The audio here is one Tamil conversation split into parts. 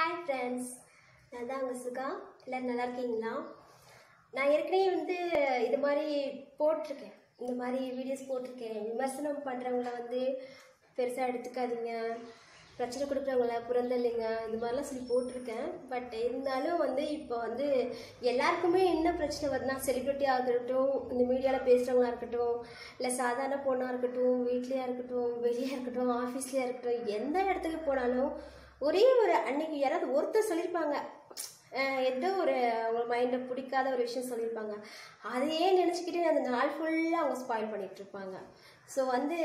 Hi friends, நான் தான் உங்கள் சுகா. எல்லோரும் நல்லா இருக்கீங்களா? நான் ஏற்கனவே இது மாதிரி போட்டிருக்கேன், இந்த மாதிரி வீடியோஸ் போட்டிருக்கேன். விமர்சனம் பண்ணுறவங்கள பெருசாக எடுத்துக்காதீங்க, பிரச்சனை கொடுக்குறவங்கள புறந்தள்ளிங்க, இது மாதிரிலாம் சொல்லி போட்டிருக்கேன். பட் இருந்தாலும் இப்போ எல்லாருக்குமே என்ன பிரச்சனை வருதுன்னா, செலிப்ரிட்டியாக இருக்கட்டும், இந்த மீடியாவில் பேசுகிறவங்களா இருக்கட்டும், இல்லை சாதாரண பொண்ணாக இருக்கட்டும், வீட்லேயா இருக்கட்டும், வெளியே இருக்கட்டும், ஆஃபீஸ்லேயா இருக்கட்டும், எந்த இடத்துக்கு போனாலும் ஒரே ஒரு அன்னைக்கு யாராவது ஒருத்தர் சொல்லியிருப்பாங்க, ஏதோ ஒரு அவங்க மைண்டை பிடிக்காத ஒரு விஷயம் சொல்லியிருப்பாங்க. அதையே நினச்சிக்கிட்டு அந்த நாள் ஃபுல்லாக அவங்க ஸ்பாயில் பண்ணிகிட்டு இருப்பாங்க. ஸோ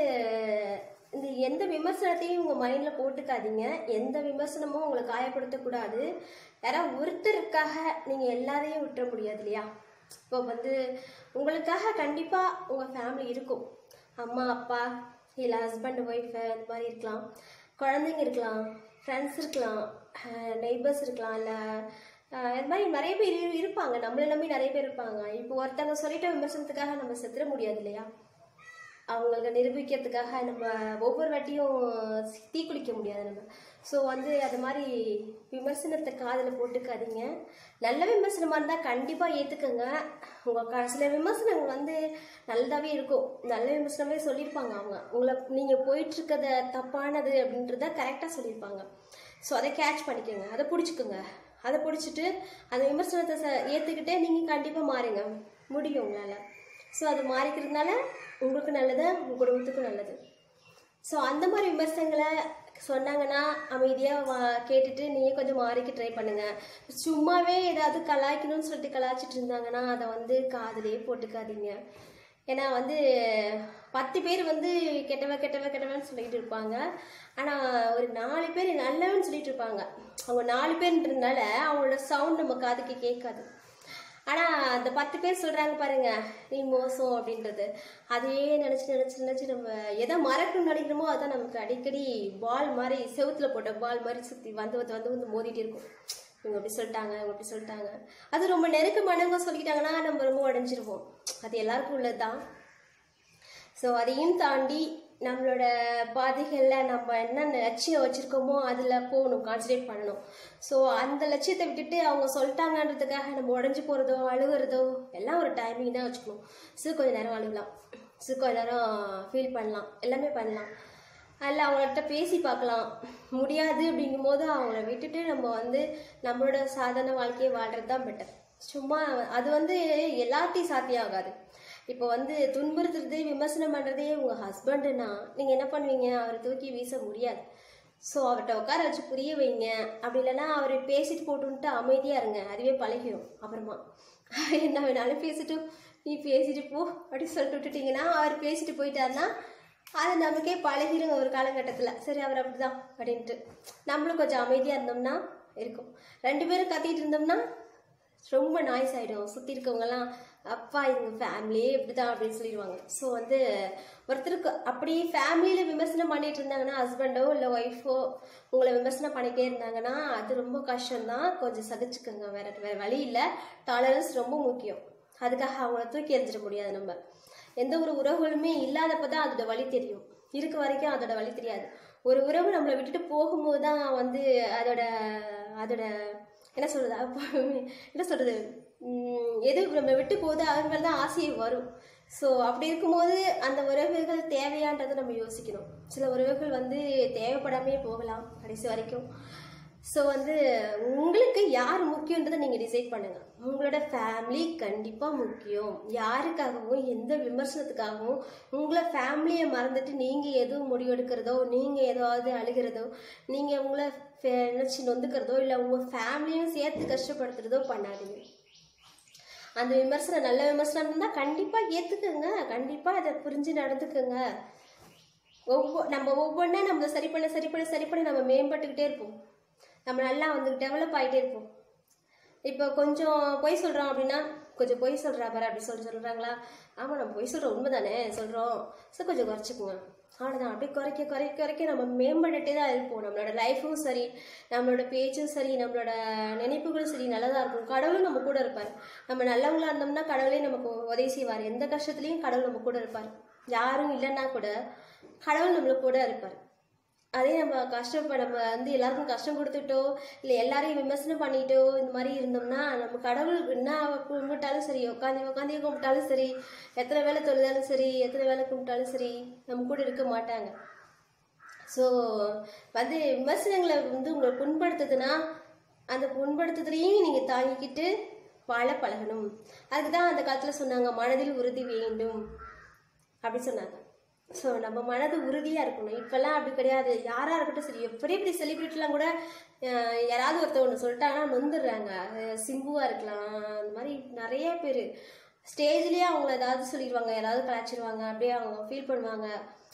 இந்த எந்த விமர்சனத்தையும் உங்கள் மைண்டில் போட்டுக்காதீங்க. எந்த விமர்சனமும் உங்களை காயப்படுத்தக்கூடாது. யாராவது ஒருத்தருக்காக நீங்கள் எல்லாரையும் விட்டுற முடியாது இல்லையா? இப்போ உங்களுக்காக கண்டிப்பாக உங்கள் ஃபேமிலி இருக்கும். அம்மா அப்பா, இல்லை ஹஸ்பண்ட் ஒய்ஃபு, இந்த மாதிரி இருக்கலாம், குழந்தைங்க இருக்கலாம், ஃப்ரெண்ட்ஸ் இருக்கலாம், நெய்பர்ஸ் இருக்கலாம், இல்லை இது மாதிரி நிறைய பேர் இருப்பாங்க. நம்மளை நம்பி நிறைய பேர் இருப்பாங்க. இப்போ ஒருத்தவங்க சொல்லிட்ட விமர்சனத்துக்காக நம்ம செத்துட முடியாது இல்லையா? அவங்களுக்கு நிரூபிக்கிறதுக்காக நம்ம ஒவ்வொரு வாட்டியும் தீக்குளிக்க முடியாது நம்ம. ஸோ அது மாதிரி விமர்சனத்தை காதில் போட்டுக்காதீங்க. நல்ல விமர்சனமாக இருந்தால் கண்டிப்பாக ஏற்றுக்கங்க. உங்கள் சில விமர்சனங்கள் நல்லதாகவே இருக்கும். நல்ல விமர்சனமே சொல்லியிருப்பாங்க. உங்களை நீங்கள் போயிட்டுருக்கத தப்பானது அப்படின்றத கரெக்டாக சொல்லியிருப்பாங்க. ஸோ அதை கேட்ச் பண்ணிக்கோங்க, அதை பிடிச்சிக்கோங்க. அதை பிடிச்சிட்டு அந்த விமர்சனத்தை ஏற்றுக்கிட்டே நீங்கள் கண்டிப்பாக மாறுங்க, முடியும் உங்களால். ஸோ அது மாறிக்கிறதுனால உங்களுக்கு நல்லது, உங்கள் குடும்பத்துக்கும் நல்லது. ஸோ அந்த மாதிரி விமர்சனங்களை சொன்னாங்கன்னா அமைதியாக கேட்டுட்டு நீங்கள் கொஞ்சம் மாறிக்க ட்ரை பண்ணுங்கள். சும்மாவே ஏதாவது கலாய்க்கணும்னு சொல்லிட்டு கலாய்ச்சிட்டு இருந்தாங்கன்னா அதை காதிலே போட்டுக்காதீங்க. ஏன்னா 10 பேர் கெட்டவன்னு சொல்லிட்டு இருப்பாங்க. ஆனால் ஒரு 4 பேர் நல்லவன்னு சொல்லிட்டு இருப்பாங்க. அவங்க 4 பேர்ன்றதுனால அவங்களோட சவுண்ட் நம்ம காதுக்கு கேட்காது. ஆனால் அந்த 10 பேர் சொல்கிறாங்க பாருங்க, நீ மோசம் அப்படின்றது, அதையே நினச்சி நம்ம எதை மறக்கணும்னு நினைக்கிறோமோ அதான் நமக்கு அடிக்கடி பால் மாதிரி, செவுத்தில் போட்ட பால் மாதிரி சுற்றி வந்து மோதிட்டே இருக்கும். இவங்க அப்படி சொல்லிட்டாங்க, இவங்க அப்படி சொல்லிட்டாங்க. அது ரொம்ப நெருக்கமானவங்க சொல்லிக்கிட்டாங்கன்னா நம்ம ரொம்ப உடஞ்சிருவோம். அது எல்லாருக்கும் உள்ளது தான். ஸோ அதையும் தாண்டி நம்மளோட பாதைகளில் நம்ம என்ன லட்சியம் வச்சுருக்கோமோ அதில் போகணும், கான்சன்ட்ரேட் பண்ணணும். ஸோ அந்த லட்சியத்தை விட்டுட்டு அவங்க சொல்லிட்டாங்கன்றதுக்காக நம்ம உடஞ்சி போகிறதோ அழுகிறதோ எல்லாம் ஒரு டைமிங் தான் வச்சுக்கணும். கொஞ்சம் நேரம் அழுகலாம், கொஞ்சம் நேரம் ஃபீல் பண்ணலாம், எல்லாமே பண்ணலாம். அதில் அவங்கள்ட்ட பேசி பார்க்கலாம். முடியாது அப்படிங்கும்போது அவங்கள விட்டுட்டு நம்ம நம்மளோட சாதாரண வாழ்க்கையை வாழ்கிறது தான் பெட்டர். சும்மா அது எல்லாத்தையும் சாத்தியம் ஆகாது. இப்போ துன்புறுத்துறது, விமர்சனம் பண்ணுறதே உங்கள் ஹஸ்பண்டுன்னா நீங்கள் என்ன பண்ணுவீங்க? அவரை தூக்கி வீச முடியாது. ஸோ அவர்கிட்ட உட்கார வச்சு புரிய வைங்க. அப்படி இல்லைன்னா அவரை பேசிட்டு போட்டுன்ட்டு அமைதியாக இருங்க, அதுவே பழகிடும். அப்புறமா என்ன வேணாலும் பேசிட்டு நீ பேசிட்டு போ அப்படின்னு சொல்லிட்டு விட்டுட்டிங்கன்னா, அவர் பேசிட்டு போயிட்டாருன்னா அது நமக்கே பழகிடுங்க ஒரு காலகட்டத்தில். சரி, அவர் அப்படிதான் அப்படின்ட்டு நம்மளும் கொஞ்சம் அமைதியாக இருந்தோம்னா இருக்கும். 2 பேரும் கத்திட்டு இருந்தோம்னா ரொம்ப நாய்ஸ் ஆகிடும். சுற்றி இருக்கவங்கலாம் அப்பா இவங்க ஃபேமிலியே இப்படி தான் அப்படின்னு சொல்லிடுவாங்க. ஸோ ஒருத்தருக்கு அப்படி ஃபேமிலியில் விமர்சனம் பண்ணிட்டு இருந்தாங்கன்னா, ஹஸ்பண்டோ இல்லை ஒய்ஃபோ உங்களை விமர்சனம் பண்ணிகிட்டே இருந்தாங்கன்னா அது ரொம்ப கஷ்டம்தான். கொஞ்சம் சகிச்சுக்கோங்க, வேறு வழி இல்லை. டாலரன்ஸ் ரொம்ப முக்கியம். அதுக்காக அவங்கள தூக்கி எறிஞ்சிட முடியாது. நம்ம எந்த ஒரு உறவுகளுமே இல்லாதப்போ தான் அதோட வழி தெரியும். இருக்க வரைக்கும் அதோட வழி தெரியாது. ஒரு உறவு நம்மளை விட்டுட்டு போகும்போது தான் அதோட என்ன சொல்கிறது எது நம்ம விட்டு போகுது அவங்க தான் ஆசையை வரும். ஸோ அப்படி இருக்கும்போது அந்த உறவுகள் தேவையான்றதை நம்ம யோசிக்கணும். சில உறவுகள் தேவைப்படாமே போகலாம் கடைசி வரைக்கும். ஸோ உங்களுக்கு யார் முக்கியன்றதை நீங்கள் டிசைட் பண்ணுங்கள். உங்களோட ஃபேமிலி கண்டிப்பாக முக்கியம். யாருக்காகவும் எந்த விமர்சனத்துக்காகவும் உங்களை ஃபேமிலியை மறந்துட்டு நீங்கள் எதுவும் முடிவெடுக்கிறதோ, நீங்கள் ஏதாவது அழுகிறதோ, நீங்கள் உங்களை நினச்சி நொந்துக்கிறதோ, இல்லை உங்கள் ஃபேமிலியும் சேர்த்து கஷ்டப்படுத்துறதோ பண்ணாதீங்க. அந்த விமர்சனம் நல்ல விமர்சனம் இருந்தால் கண்டிப்பாக ஏற்றுக்குங்க, கண்டிப்பாக அதை புரிஞ்சு நடந்துக்குங்க. நம்ம ஒவ்வொன்றா நம்ம சரி பண்ண நம்ம மேம்பட்டுக்கிட்டே இருப்போம். நம்ம நல்லா டெவலப் ஆகிட்டே இருப்போம். இப்போ கொஞ்சம் பொய் சொல்கிறோம் அப்படின்னா, கொஞ்சம் பொய் சொல்கிறா பாரு அப்படி சொல்கிறாங்களா? ஆமாம், நம்ம பொய் சொல்கிறோம், உண்மை தானே சொல்கிறோம். ஸோ கொஞ்சம் குறைச்சிக்குங்க, அவ்வளோதான். அப்படியே குறைக்க நம்ம மேம்பட்டுகிட்டே தான் இருப்போம். நம்மளோட லைஃப்பும் சரி, நம்மளோட பேச்சும் சரி, நம்மளோட நினைப்புகளும் சரி நல்லதாக இருக்கும். கடவுளும் நம்ம கூட இருப்பார். நம்ம நல்லவங்களா இருந்தோம்னா கடவுளே நமக்கு உதவி செய்வார். எந்த கஷ்டத்துலையும் கடவுள் நம்ம கூட இருப்பார். யாரும் இல்லைன்னா கூட கடவுள் நம்மளை கூட இருப்பார். அதே நம்ம நம்ம வந்து எல்லாருக்கும் கஷ்டம் கொடுத்துட்டோ இல்லை எல்லாரையும் விமர்சனம் பண்ணிட்டோ இந்த மாதிரி இருந்தோம்னா நம்ம கடவுள் என்ன கும்பிட்டாலும் சரி, உட்காந்து கும்பிட்டாலும் சரி, எத்தனை வேலை தொழுதாலும் சரி, எத்தனை வேலை கும்பிட்டாலும் சரி, நம்ம கூட இருக்க மாட்டாங்க. ஸோ வந்து விமர்சனங்களை வந்து உங்களை புண்படுத்துதுன்னா அந்த புண்படுத்துறதையும் நீங்கள் தாங்கிக்கிட்டு வாழ பழகணும். அதுக்கு தான் அந்த காலத்தில் சொன்னாங்க, மனதில் உறுதி வேண்டும் அப்படி சொன்னாங்க. ஸோ நம்ம மனது உறுதியாக இருக்கணும். இப்போல்லாம் அப்படி கிடையாது. யாராக இருக்கட்டும் சரி, எப்படி செலிப்ரிட்டிலாம் கூட யாராவது ஒருத்தர் ஒன்று சொல்லிட்டாங்கன்னா நொந்துடுறாங்க. சிம்புவாக இருக்கலாம், அந்த மாதிரி நிறைய பேர் ஸ்டேஜ்லேயே அவங்கள ஏதாவது சொல்லிடுவாங்க, யாராவது கலாச்சிடுவாங்க, அப்படியே அவங்க ஃபீல் பண்ணுவாங்க,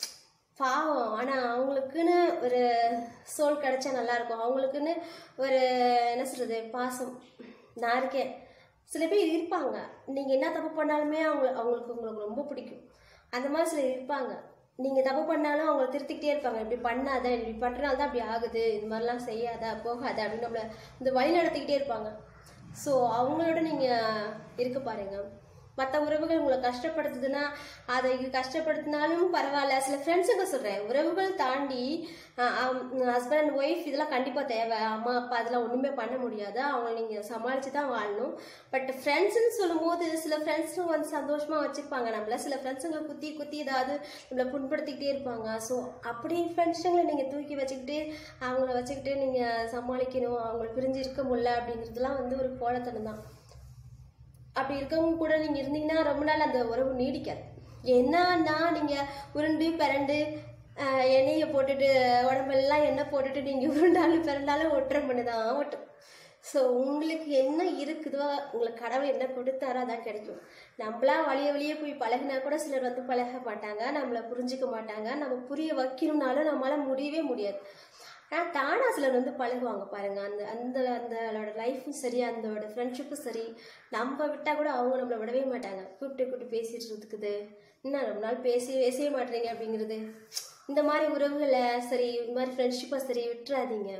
பாவம். ஆனால் அவங்களுக்குன்னு ஒரு சோல் கிடைச்சா நல்லாயிருக்கும். அவங்களுக்குன்னு ஒரு என்ன சொல்கிறது, பாசம். நான் இருக்கேன். சில பேர் இருப்பாங்க, நீங்கள் என்ன தப்பு பண்ணாலுமே உங்களுக்கு ரொம்ப பிடிக்கும். அந்த மாதிரி சிலர் இருப்பாங்க. நீங்கள் தப்பு பண்ணாலும் அவங்கள திருத்திக்கிட்டே இருப்பாங்க. இப்படி பண்ணாத, இப்படி பண்ணுறனால தான் அப்படி ஆகுது, இது மாதிரிலாம் செய்யாத, போகாத அப்படின்னு நம்மளை இந்த வழி நடத்திக்கிட்டே இருப்பாங்க. ஸோ அவங்களோட நீங்கள் இருக்க பாருங்கள். மற்ற உறவுகள் உங்களை கஷ்டப்படுத்துதுன்னா அதை கஷ்டப்படுத்தினாலும் பரவாயில்ல. சில ஃப்ரெண்ட்ஸுங்க சொல்கிறேன், உறவுகள் தாண்டி ஹஸ்பண்ட் அண்ட் ஒய்ஃப் இதெல்லாம் கண்டிப்பாக தேவை. அம்மா அப்பா அதெல்லாம் ஒன்றுமே பண்ண முடியாது, அவங்கள நீங்கள் சமாளித்து தான் வாழணும். பட் ஃப்ரெண்ட்ஸுன்னு சொல்லும் போது சில ஃப்ரெண்ட்ஸுங்க வந்து சந்தோஷமாக வச்சுருப்பாங்க நம்மள. சில ஃப்ரெண்ட்ஸுங்க குத்தி ஏதாவது நம்மளை புண்படுத்திக்கிட்டே இருப்பாங்க. ஸோ அப்படி ஃப்ரெண்ட்ஸுங்களை நீங்கள் தூக்கி வச்சுக்கிட்டு அவங்கள வச்சுக்கிட்டு நீங்கள் சமாளிக்கணும், அவங்கள பிரிஞ்சு இருக்க முடியல அப்படிங்கிறதுலாம் வந்து ஒரு கோலத்தனம் தான். அப்படி இருக்கவங்க கூட நீங்கள் இருந்தீங்கன்னா ரொம்ப நாள் அந்த உறவு நீடிக்காது. என்னன்னா நீங்கள் உருண்டு பிறண்டு எண்ணெயை போட்டுட்டு உடம்பெல்லாம் எண்ணெய் போட்டுட்டு நீங்கள் உருண்டாலும் பிறண்டாலும் ஒட்டுற மண்ணு தான் ஒட்டும். ஸோ உங்களுக்கு என்ன இருக்குதோ, உங்களுக்கு கடவுள் என்ன கொடுத்தாரோ அதான் கிடைக்கும். நம்மளாம் வழியே போய் பழகினா கூட சிலர் வந்து பழக மாட்டாங்க, நம்மளை புரிஞ்சிக்க மாட்டாங்க. நம்ம புரிய வைக்கணும்னாலும் நம்மளால் முடியவே முடியாது. ஆனால் தானாக சிலர் வந்து பழகுவாங்க பாருங்கள். அந்தோட லைஃப்பும் சரி, அந்தோட ஃப்ரெண்ட்ஷிப்பும் சரி, நம்ம விட்டால் கூட அவங்க நம்மளை விடவே மாட்டாங்க. கூப்பிட்டு பேசிட்டு இருக்குது, இன்னும் ரொம்ப நாள் பேசவே மாட்டேறீங்க அப்படிங்கிறது. இந்த மாதிரி உறவுகளை சரி, இந்த மாதிரி ஃப்ரெண்ட்ஷிப்பை சரி விட்டுறாதீங்க.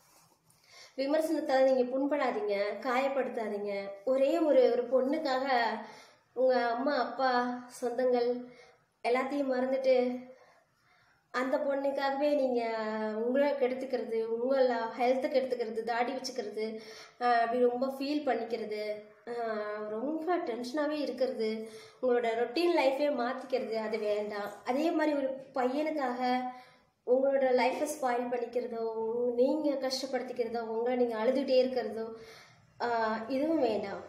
விமர்சனத்தால் நீங்கள் புண்படாதீங்க, காயப்படுத்தாதீங்க. ஒரே ஒரு பொண்ணுக்காக உங்கள் அம்மா அப்பா சொந்தங்கள் எல்லாத்தையும் மறந்துட்டு அந்த பொண்ணுக்காகவே நீங்கள் உங்களை கெடுத்துக்கிறது, உங்கள் ஹெல்த்தை கெடுத்துக்கிறது, தாடி வச்சுக்கிறது, அப்படி ரொம்ப ஃபீல் பண்ணிக்கிறது, ரொம்ப டென்ஷனாகவே இருக்கிறது, உங்களோட ரொட்டீன் லைஃபே மாற்றிக்கிறது, அது வேண்டாம். அதே மாதிரி ஒரு பையனுக்காக உங்களோட லைஃப்பை ஸ்பாயில் பண்ணிக்கிறதோ, நீங்கள் கஷ்டப்படுத்திக்கிறதோ, உங்களை நீங்கள் அழுதுகிட்டே இருக்கிறதோ இதுவும் வேண்டாம்.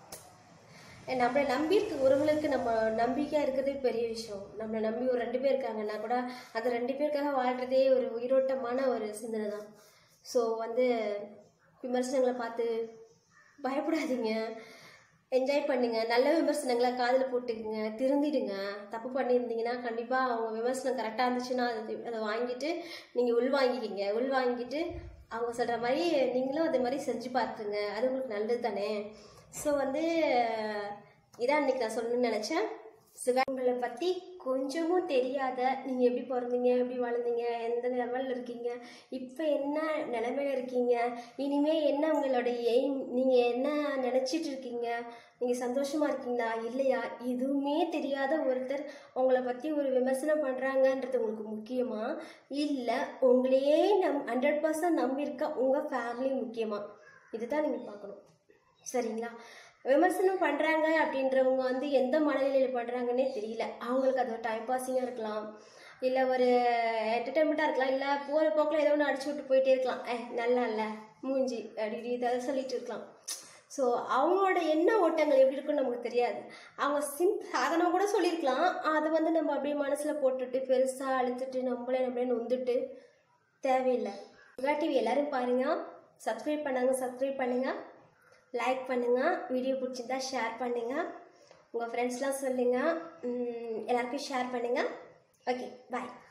நம்மளை நம்பி இருக்க உறவுகளுக்கு நம்ம நம்பிக்கையாக இருக்கிறதே பெரிய விஷயம். நம்மளை நம்பி ஒரு 2 பேர் இருக்காங்கன்னா கூட அந்த 2 பேருக்காக வாழ்கிறதே ஒரு உயிரோட்டமான ஒரு சிந்தனை தான். ஸோ வந்து விமர்சனங்களை பார்த்து பயப்படாதீங்க, என்ஜாய் பண்ணுங்க. நல்ல விமர்சனங்களை காதில் போட்டுக்குங்க, திருந்திடுங்க. தப்பு பண்ணியிருந்தீங்கன்னா கண்டிப்பாக அவங்க விமர்சனம் கரெக்டாக இருந்துச்சுன்னா அதை வாங்கிட்டு நீங்கள் உள்வாங்கிட்டு அவங்க சொல்கிற மாதிரி நீங்களும் அதே மாதிரி செஞ்சு பார்த்துங்க. அது உங்களுக்கு நல்லது தானே. ஸோ வந்து இதான் இன்றைக்கி நான் சொல்லணும்னு நினச்சேன். உங்களை பற்றி கொஞ்சமும் தெரியாத, நீங்கள் எப்படி பிறந்தீங்க, எப்படி வளர்ந்தீங்க, எந்த லெவலில் இருக்கீங்க, இப்போ என்ன நிலைமையில இருக்கீங்க, இனிமேல் என்ன உங்களோட எய்ம், நீங்கள் என்ன நினச்சிட்டு இருக்கீங்க, நீங்கள் சந்தோஷமாக இருக்கீங்களா இல்லையா, எதுவுமே தெரியாத ஒருத்தர் உங்களை பற்றி ஒரு விமர்சனம் பண்ணுறாங்கன்றது உங்களுக்கு முக்கியமா, இல்லை உங்களையே 100% நம்பியிருக்க உங்கள் ஃபேமிலி முக்கியமா, இதுதான் நீங்கள் பார்க்கணும். சரிங்களா? விமர்சனம் பண்ணுறாங்க அப்படின்றவங்க வந்து எந்த மனநிலையில் பண்ணுறாங்கன்னே தெரியல. அவங்களுக்கு அது ஒரு டைம் பாஸிங்காக இருக்கலாம், இல்லை ஒரு என்டர்டைன்மெண்ட்டாக இருக்கலாம், இல்லை போகிற போக்கில் ஏதோ ஒன்று அடிச்சு விட்டு போயிட்டே இருக்கலாம். நல்லா இல்லை மூஞ்சி அப்படி இதை சொல்லிட்டு இருக்கலாம். ஸோ அவங்களோட எண்ண ஓட்டங்கள் எப்படி இருக்குன்னு நமக்கு தெரியாது. அவங்க சாதனம் கூட சொல்லியிருக்கலாம், அதை வந்து நம்ம அப்படியே மனசில் போட்டுட்டு பெருசாக அழுத்துட்டு நம்மளே நொந்துட்டு தேவையில்லை. யுகா டிவி எல்லோரும் பாருங்கள், சப்ஸ்கிரைப் பண்ணுங்கள், லைக் பண்ணுங்கள், வீடியோ பிடிச்சிருந்தா ஷேர் பண்ணுங்கள், உங்கள் ஃப்ரெண்ட்ஸ்லாம் சொல்லுங்கள், எல்லாருக்கும் ஷேர் பண்ணுங்கள். ஓகே, பாய்.